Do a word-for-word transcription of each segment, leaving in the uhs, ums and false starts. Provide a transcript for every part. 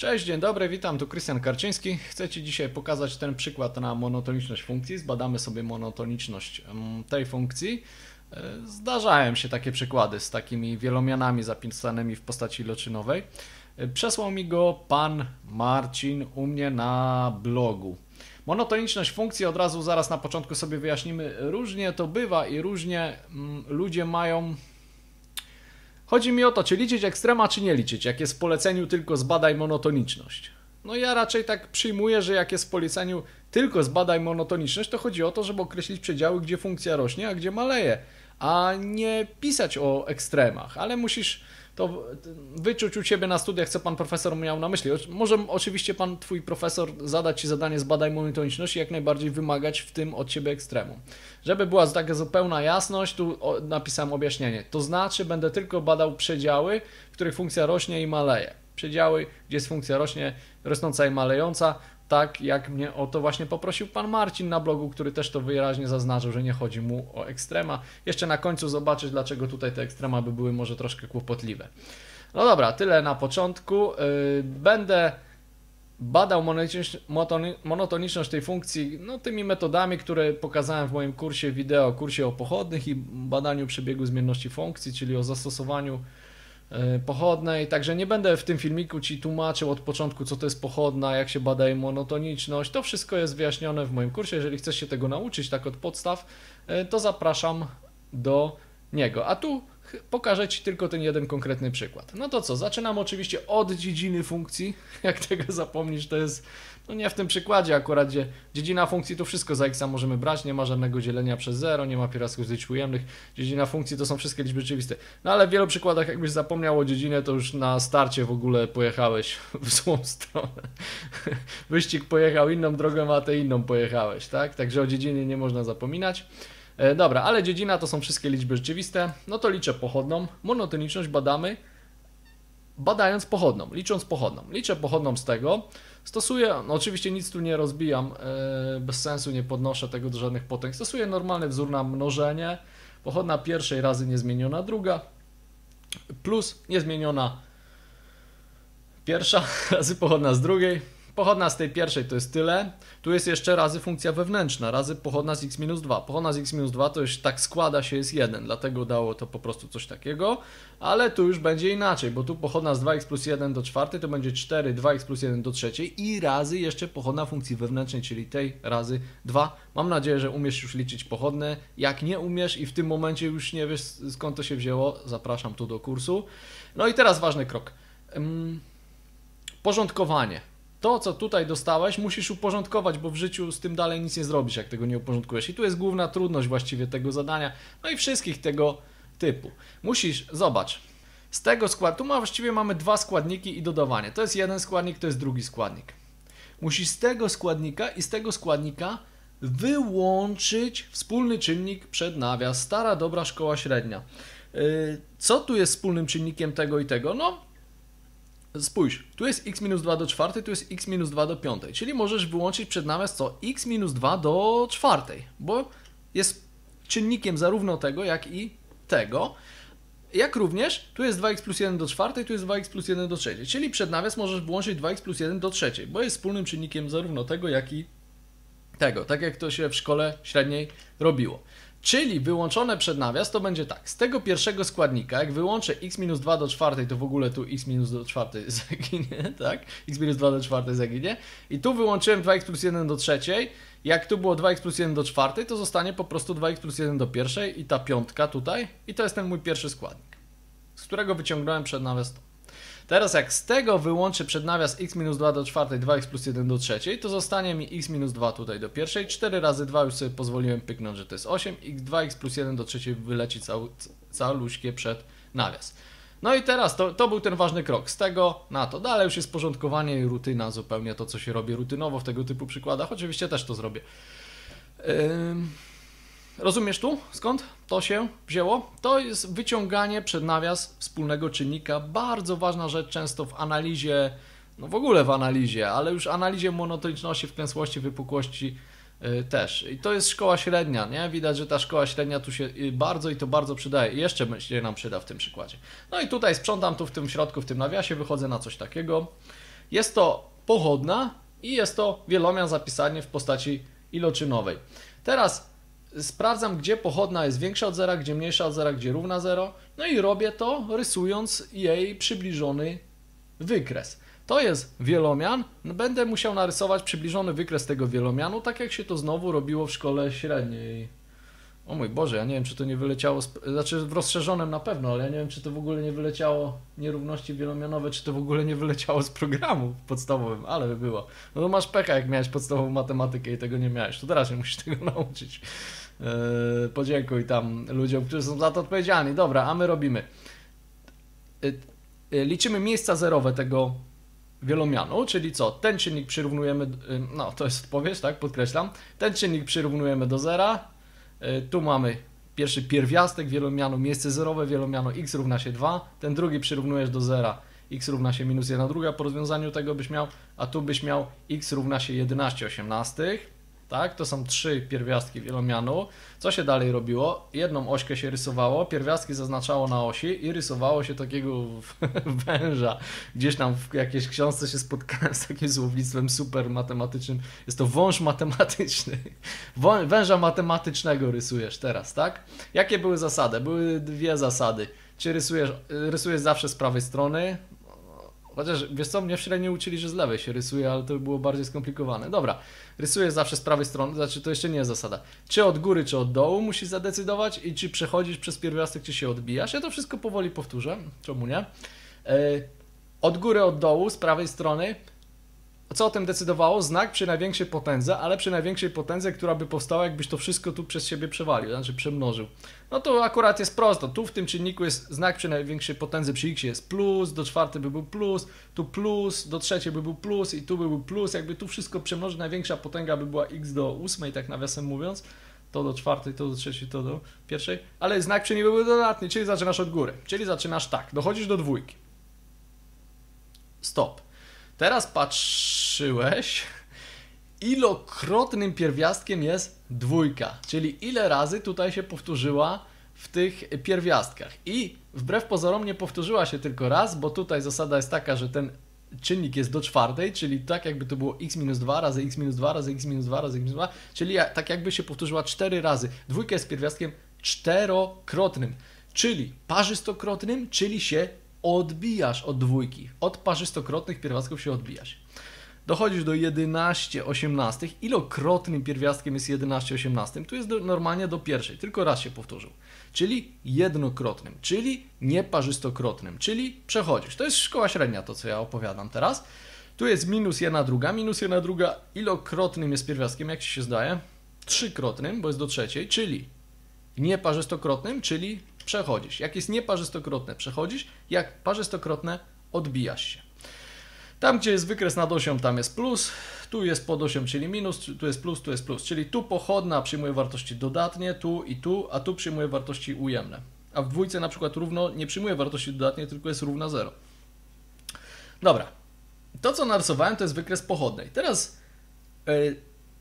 Cześć, dzień dobry, witam, tu Krystian Karczyński. Chcę Ci dzisiaj pokazać ten przykład na monotoniczność funkcji. Zbadamy sobie monotoniczność tej funkcji. Zdarzają się takie przykłady z takimi wielomianami zapisanymi w postaci iloczynowej. Przesłał mi go pan Marcin u mnie na blogu. Monotoniczność funkcji od razu zaraz na początku sobie wyjaśnimy. Różnie to bywa i różnie ludzie mają... Chodzi mi o to, czy liczyć ekstrema, czy nie liczyć, jak jest w poleceniu tylko zbadaj monotoniczność. No ja raczej tak przyjmuję, że jak jest w poleceniu tylko zbadaj monotoniczność, to chodzi o to, żeby określić przedziały, gdzie funkcja rośnie, a gdzie maleje, a nie pisać o ekstremach, ale musisz to wyczuć u Ciebie na studiach, co Pan Profesor miał na myśli. Może oczywiście Pan, Twój Profesor zadać Ci zadanie zbadaj monotoniczność i jak najbardziej wymagać w tym od Ciebie ekstremu. Żeby była taka zupełna jasność, tu napisałem objaśnienie. To znaczy będę tylko badał przedziały, w których funkcja rośnie i maleje. Przedziały, gdzie jest funkcja rośnie, rosnąca i malejąca, tak jak mnie o to właśnie poprosił Pan Marcin na blogu, który też to wyraźnie zaznaczył, że nie chodzi mu o ekstrema. Jeszcze na końcu zobaczysz, dlaczego tutaj te ekstrema by były może troszkę kłopotliwe. No dobra, tyle na początku. Będę badał monotoniczność tej funkcji no, tymi metodami, które pokazałem w moim kursie wideo, kursie o pochodnych i badaniu przebiegu zmienności funkcji, czyli o zastosowaniu pochodnej, także nie będę w tym filmiku Ci tłumaczył od początku, co to jest pochodna, jak się bada monotoniczność. To wszystko jest wyjaśnione w moim kursie. Jeżeli chcesz się tego nauczyć tak od podstaw, to zapraszam do niego. A tu pokażę Ci tylko ten jeden konkretny przykład. No to co, zaczynam oczywiście od dziedziny funkcji. Jak tego zapomnisz, to jest, no nie w tym przykładzie akurat, gdzie dziedzina funkcji to wszystko za x możemy brać, nie ma żadnego dzielenia przez zero, nie ma pierwiastków z liczb ujemnych. Dziedzina funkcji to są wszystkie liczby rzeczywiste. No ale w wielu przykładach, jakbyś zapomniał o dziedzinie, to już na starcie w ogóle pojechałeś w złą stronę. Wyścig pojechał inną drogą, a ty inną pojechałeś, tak? Także o dziedzinie nie można zapominać. Dobra, ale dziedzina to są wszystkie liczby rzeczywiste, no to liczę pochodną, monotoniczność badamy badając pochodną, licząc pochodną. Liczę pochodną z tego, stosuję, no oczywiście nic tu nie rozbijam, yy, bez sensu nie podnoszę tego do żadnych potęg, stosuję normalny wzór na mnożenie, pochodna pierwszej razy niezmieniona druga, plus niezmieniona pierwsza razy pochodna z drugiej. Pochodna z tej pierwszej to jest tyle. Tu jest jeszcze razy funkcja wewnętrzna, razy pochodna z x minus dwa. Pochodna z x minus dwa to już tak składa się jest jeden, dlatego dało to po prostu coś takiego. Ale tu już będzie inaczej, bo tu pochodna z dwa x plus jeden do czwartej to będzie cztery, dwa x plus jeden do trzeciej i razy jeszcze pochodna funkcji wewnętrznej, czyli tej razy dwa. Mam nadzieję, że umiesz już liczyć pochodne. Jak nie umiesz i w tym momencie już nie wiesz, skąd to się wzięło, zapraszam tu do kursu. No i teraz ważny krok. Um, porządkowanie. To, co tutaj dostałeś, musisz uporządkować, bo w życiu z tym dalej nic nie zrobisz, jak tego nie uporządkujesz. I tu jest główna trudność właściwie tego zadania, no i wszystkich tego typu. Musisz, zobacz, z tego składu, tu ma, właściwie mamy dwa składniki i dodawanie. To jest jeden składnik, to jest drugi składnik. Musisz z tego składnika i z tego składnika wyłączyć wspólny czynnik przed nawias. Stara, dobra szkoła średnia. Co tu jest wspólnym czynnikiem tego i tego? No, spójrz, tu jest x minus dwa do czwartej, tu jest x minus dwa do piątej, czyli możesz wyłączyć przed nawias co? X minus dwa do czwartej, bo jest czynnikiem zarówno tego, jak i tego. Jak również, tu jest dwa x plus jeden do czwartej, tu jest dwa x plus jeden do trzeciej, czyli przed nawias możesz wyłączyć dwa x plus jeden do trzeciej, bo jest wspólnym czynnikiem zarówno tego, jak i tego, tak jak to się w szkole średniej robiło. Czyli wyłączone przed nawias to będzie tak, z tego pierwszego składnika, jak wyłączę x minus dwa do czwartej, to w ogóle tu x minus do czwartej zaginie, tak? X minus dwa do czwartej zaginie. I tu wyłączyłem dwa x plus jeden do trzeciej, jak tu było dwa x plus jeden do czwartej, to zostanie po prostu dwa x plus jeden do pierwszej i ta piątka tutaj. I to jest ten mój pierwszy składnik, z którego wyciągnąłem przed nawias to. Teraz jak z tego wyłączę przed nawias x minus dwa do czwartej, dwa x plus jeden do trzeciej, to zostanie mi x minus dwa tutaj do pierwszej, cztery razy dwa już sobie pozwoliłem pyknąć, że to jest osiem, i dwa x plus jeden do trzeciej wyleci cał, caluśkie przed nawias. No i teraz to, to był ten ważny krok, z tego na to. Dalej już jest porządkowanie i rutyna, zupełnie to, co się robi rutynowo w tego typu przykładach. Oczywiście też to zrobię. Yy... Rozumiesz tu, skąd to się wzięło? To jest wyciąganie przed nawias wspólnego czynnika. Bardzo ważna rzecz często w analizie, no w ogóle w analizie, ale już analizie monotoniczności, wklęsłości, wypukłości yy, też. I to jest szkoła średnia, nie? Widać, że ta szkoła średnia tu się bardzo i to bardzo przydaje. I jeszcze się nam przyda w tym przykładzie. No i tutaj sprzątam tu w tym środku, w tym nawiasie, wychodzę na coś takiego. Jest to pochodna i jest to wielomian zapisany w postaci iloczynowej. Teraz sprawdzam, gdzie pochodna jest większa od zera, gdzie mniejsza od zera, gdzie równa zero. No i robię to, rysując jej przybliżony wykres. To jest wielomian. Będę musiał narysować przybliżony wykres tego wielomianu, tak jak się to znowu robiło w szkole średniej. O mój Boże, ja nie wiem, czy to nie wyleciało, z... znaczy w rozszerzonym na pewno, ale ja nie wiem, czy to w ogóle nie wyleciało, nierówności wielomianowe, czy to w ogóle nie wyleciało z programu podstawowym, ale by było. No to masz pecha, jak miałeś podstawową matematykę i tego nie miałeś, to teraz się musisz tego nauczyć. Yy, podziękuj tam ludziom, którzy są za to odpowiedzialni. Dobra, a my robimy. Yy, yy, liczymy miejsca zerowe tego wielomianu, czyli co? Ten czynnik przyrównujemy, yy, no to jest odpowiedź, tak, podkreślam. Ten czynnik przyrównujemy do zera. Tu mamy pierwszy pierwiastek wielomianu, miejsce zerowe wielomianu, x równa się dwa, ten drugi przyrównujesz do zera, x równa się minus jedna druga, po rozwiązaniu tego byś miał, a tu byś miał x równa się jedenaście osiemnastych, tak? To są trzy pierwiastki wielomianu. Co się dalej robiło? Jedną ośkę się rysowało, pierwiastki zaznaczało na osi i rysowało się takiego węża. Gdzieś tam w jakiejś książce się spotkałem z takim słownictwem super matematycznym. Jest to wąż matematyczny. Węża matematycznego rysujesz teraz, tak? Jakie były zasady? Były dwie zasady. Czy rysujesz, rysujesz zawsze z prawej strony? Chociaż, wiesz co, mnie w średniej uczyli, że z lewej się rysuje, ale to było bardziej skomplikowane. Dobra, rysujesz zawsze z prawej strony, znaczy to jeszcze nie jest zasada. Czy od góry, czy od dołu musisz zadecydować i czy przechodzisz przez pierwiastek, czy się odbijasz. Ja to wszystko powoli powtórzę, czemu nie? Yy, od góry, od dołu, z prawej strony. Co o tym decydowało? Znak przy największej potędze, ale przy największej potędze, która by powstała, jakbyś to wszystko tu przez siebie przewalił, znaczy przemnożył. No to akurat jest prosto. Tu w tym czynniku jest znak przy największej potędze, przy x jest plus, do czwartej by był plus, tu plus, do trzeciej by był plus i tu by był plus. Jakby tu wszystko przemnożyć, największa potęga by była x do ósmej, tak nawiasem mówiąc. To do czwartej, to do trzeciej, to do pierwszej. Ale znak przy niej by był dodatni, czyli zaczynasz od góry. Czyli zaczynasz tak, dochodzisz do dwójki. Stop. Teraz patrzyłeś, ilokrotnym pierwiastkiem jest dwójka, czyli ile razy tutaj się powtórzyła w tych pierwiastkach. I wbrew pozorom nie powtórzyła się tylko raz, bo tutaj zasada jest taka, że ten czynnik jest do czwartej, czyli tak jakby to było x minus dwa razy x minus dwa razy x minus dwa razy x minus dwa, czyli tak jakby się powtórzyła cztery razy. Dwójka jest pierwiastkiem czterokrotnym, czyli parzystokrotnym, czyli się odbijasz od dwójki. Od parzystokrotnych pierwiastków się odbijasz. Dochodzisz do jedenaście osiemnastych. Ilokrotnym pierwiastkiem jest jedenaście osiemnastych? Tu jest do, normalnie do pierwszej, tylko raz się powtórzył. Czyli jednokrotnym, czyli nieparzystokrotnym, czyli przechodzisz. To jest szkoła średnia, to co ja opowiadam teraz. Tu jest minus jedna druga. Minus jedna druga ilokrotnym jest pierwiastkiem, jak ci się zdaje? Trzykrotnym, bo jest do trzeciej, czyli nieparzystokrotnym, czyli przechodzisz. Jak jest nieparzystokrotne, przechodzisz. Jak parzystokrotne, odbijasz się. Tam, gdzie jest wykres nad osią, tam jest plus. Tu jest pod osią, czyli minus. Tu jest plus, tu jest plus. Czyli tu pochodna przyjmuje wartości dodatnie, tu i tu, a tu przyjmuje wartości ujemne. A w dwójce na przykład równo nie przyjmuje wartości dodatnie, tylko jest równa zero. Dobra. To, co narysowałem, to jest wykres pochodnej. Teraz yy,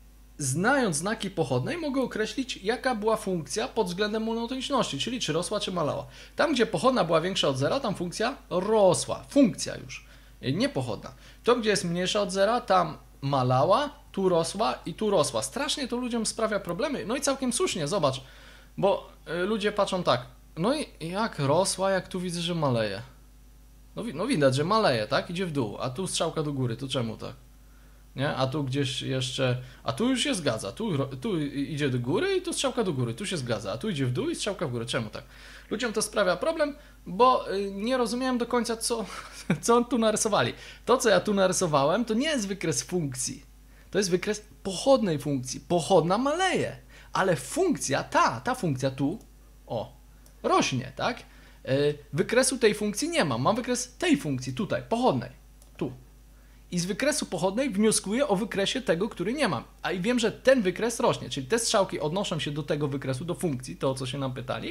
znając znaki pochodnej, mogę określić, jaka była funkcja pod względem monotoniczności, czyli czy rosła, czy malała. Tam, gdzie pochodna była większa od zera, tam funkcja rosła. Funkcja już, nie pochodna. To, gdzie jest mniejsza od zera, tam malała, tu rosła i tu rosła. Strasznie to ludziom sprawia problemy. No i całkiem słusznie, zobacz, bo ludzie patrzą tak, no i jak rosła, jak tu widzę, że maleje. No, no widać, że maleje, tak? Idzie w dół, a tu strzałka do góry, to czemu tak? Nie? A tu gdzieś jeszcze, a tu już się zgadza, tu, tu idzie do góry i tu strzałka do góry, tu się zgadza, a tu idzie w dół i strzałka w górę. Czemu tak? Ludziom to sprawia problem, bo nie rozumiałem do końca, co, co tu narysowali. To, co ja tu narysowałem, to nie jest wykres funkcji, to jest wykres pochodnej funkcji. Pochodna maleje, ale funkcja, ta, ta funkcja tu, o, rośnie, tak? Wykresu tej funkcji nie mam, mam wykres tej funkcji tutaj, pochodnej, tu. I z wykresu pochodnej wnioskuję o wykresie tego, który nie mam. A i wiem, że ten wykres rośnie, czyli te strzałki odnoszą się do tego wykresu, do funkcji, to o co się nam pytali,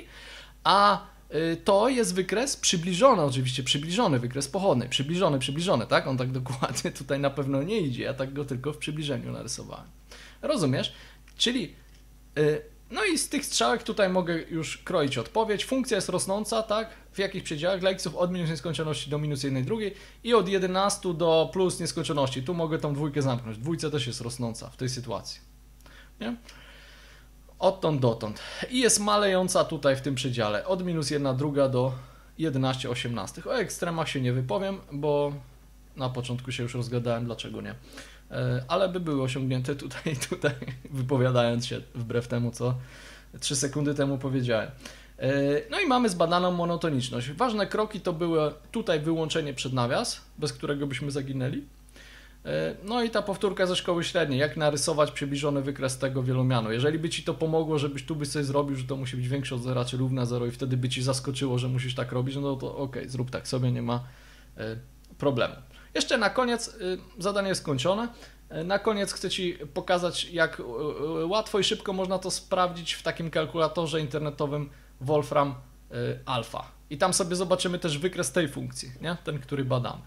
a y, to jest wykres przybliżony, oczywiście przybliżony wykres pochodnej, przybliżony, przybliżony, tak? On tak dokładnie tutaj na pewno nie idzie, ja tak go tylko w przybliżeniu narysowałem. Rozumiesz? Czyli, y, no i z tych strzałek tutaj mogę już kroić odpowiedź. Funkcja jest rosnąca, tak? w jakich przedziałach dla xów od minus nieskończoności do minus jednej drugiej i od jedenastu do plus nieskończoności. Tu mogę tą dwójkę zamknąć. Dwójka też jest rosnąca w tej sytuacji. Nie? Odtąd dotąd. I jest malejąca tutaj w tym przedziale od minus jedna druga do jedenaście osiemnastych. O ekstremach się nie wypowiem, bo na początku się już rozgadałem, dlaczego nie. Ale by były osiągnięte tutaj, tutaj wypowiadając się wbrew temu, co trzy sekundy temu powiedziałem. No i mamy zbadaną monotoniczność. Ważne kroki to były tutaj wyłączenie przed nawias, bez którego byśmy zaginęli. No i ta powtórka ze szkoły średniej, jak narysować przybliżony wykres tego wielomianu. Jeżeli by Ci to pomogło, żebyś tu byś coś zrobił, że to musi być większe od zera, czy równe na zero i wtedy by Ci zaskoczyło, że musisz tak robić, no to ok, zrób tak sobie, nie ma problemu. Jeszcze na koniec, zadanie jest skończone. Na koniec chcę Ci pokazać, jak łatwo i szybko można to sprawdzić w takim kalkulatorze internetowym Wolfram Alpha. I tam sobie zobaczymy też wykres tej funkcji, nie? Ten, który badamy.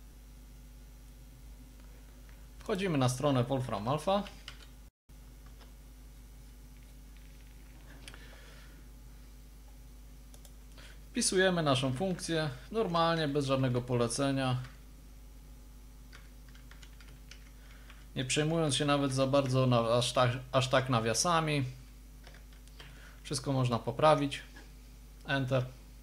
Wchodzimy na stronę Wolfram Alpha. Wpisujemy naszą funkcję normalnie, bez żadnego polecenia. Nie przejmując się nawet za bardzo na, aż, tak, aż tak nawiasami. Wszystko można poprawić. Enter.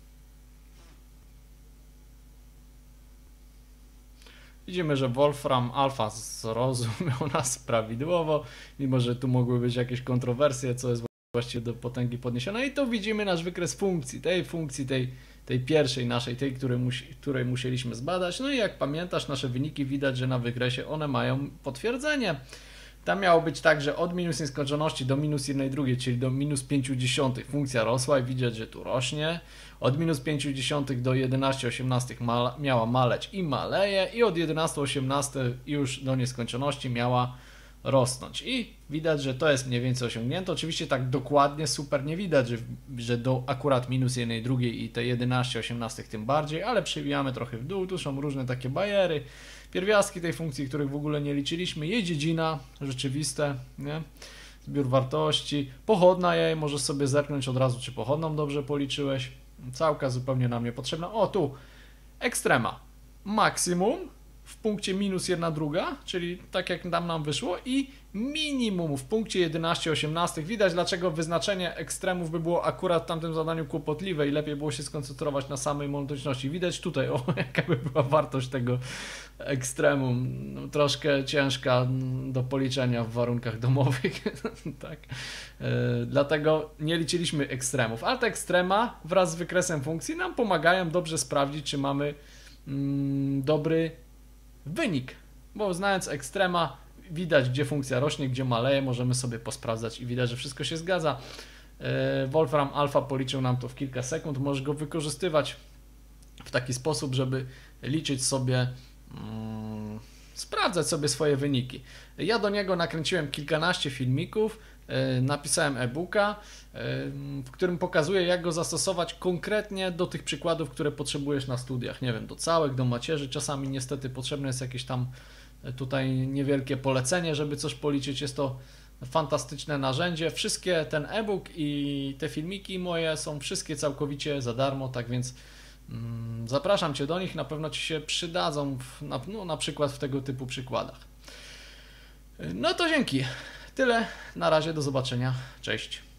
Widzimy, że Wolfram Alpha zrozumiał nas prawidłowo, mimo że tu mogły być jakieś kontrowersje, co jest właściwie do potęgi podniesione. I tu widzimy nasz wykres funkcji, tej funkcji, tej, tej pierwszej naszej, tej, której, musi, której musieliśmy zbadać. No i jak pamiętasz, nasze wyniki widać, że na wykresie one mają potwierdzenie. Tam miało być tak, że od minus nieskończoności do minus jednej drugiej, czyli do minus pięciu dziesiątych funkcja rosła i widać, że tu rośnie. Od minus pięciu dziesiątych do jedenastu osiemnastych ma, miała maleć i maleje i od jedenastu osiemnastych już do nieskończoności miała rosnąć. I widać, że to jest mniej więcej osiągnięte. Oczywiście tak dokładnie super nie widać, że, że do akurat minus jednej drugiej i te jedenaście osiemnastych tym bardziej, ale przewijamy trochę w dół. Tu są różne takie bajery, pierwiastki tej funkcji, których w ogóle nie liczyliśmy. Jej dziedzina rzeczywiste, nie? Zbiór wartości, pochodna jej, możesz sobie zerknąć od razu, czy pochodną dobrze policzyłeś. Całka zupełnie nam niepotrzebna. O, tu ekstrema. Maksimum w punkcie minus jedna druga, czyli tak jak tam nam wyszło, i minimum w punkcie jedenaście osiemnastych. Widać, dlaczego wyznaczenie ekstremów by było akurat w tamtym zadaniu kłopotliwe i lepiej było się skoncentrować na samej monotoniczności. Widać tutaj, o, jaka by była wartość tego ekstremum. No, troszkę ciężka do policzenia w warunkach domowych. Tak. Yy, dlatego nie liczyliśmy ekstremów, ale te ekstrema wraz z wykresem funkcji nam pomagają dobrze sprawdzić, czy mamy mm, dobry wynik, bo znając ekstrema widać, gdzie funkcja rośnie, gdzie maleje, możemy sobie posprawdzać i widać, że wszystko się zgadza. Wolfram Alpha policzył nam to w kilka sekund, możesz go wykorzystywać w taki sposób, żeby liczyć sobie, hmm, sprawdzać sobie swoje wyniki. Ja do niego nakręciłem kilkanaście filmików, napisałem e-booka, w którym pokazuję, jak go zastosować konkretnie do tych przykładów, które potrzebujesz na studiach. Nie wiem, do całek, do macierzy. Czasami niestety potrzebne jest jakieś tam tutaj niewielkie polecenie, żeby coś policzyć. Jest to fantastyczne narzędzie. Wszystkie, ten e-book i te filmiki moje są wszystkie całkowicie za darmo, tak więc mm, zapraszam Cię do nich. Na pewno Ci się przydadzą w, na, no, na przykład w tego typu przykładach. No to dzięki. Tyle. Na razie, do zobaczenia. Cześć.